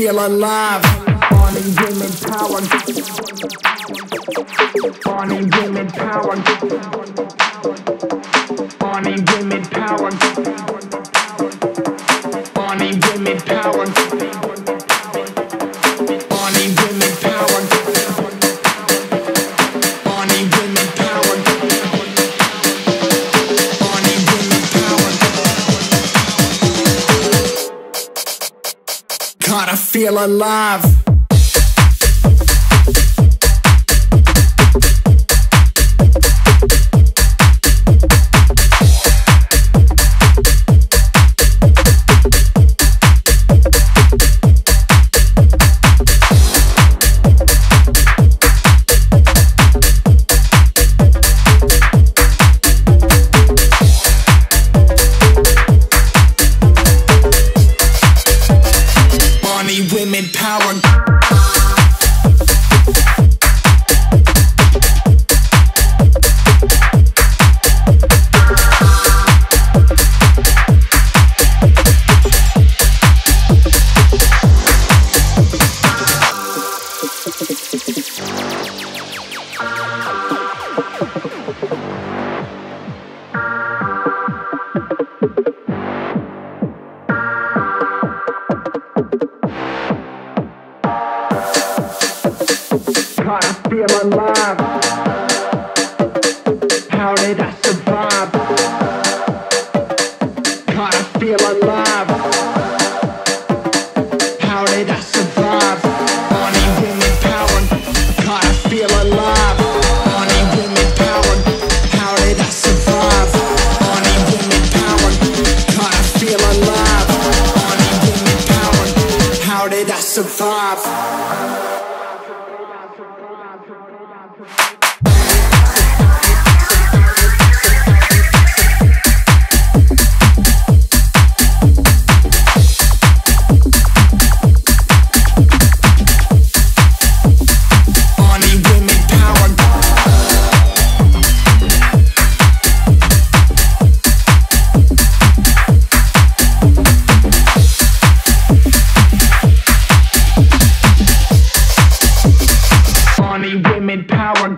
feel alive. Born in women power. Born in women power. Born in women power. Born in women power. Born in women power. Born in women power. Born in women power. God, I feel alive. Women power. God, I feel alive. How did I survive? God, I feel alive. How did I survive? Born in women power. God, I feel alive. Born in women power. How did I survive? Born in women power. God, I feel alive. Born in women power. How did I survive? Women power.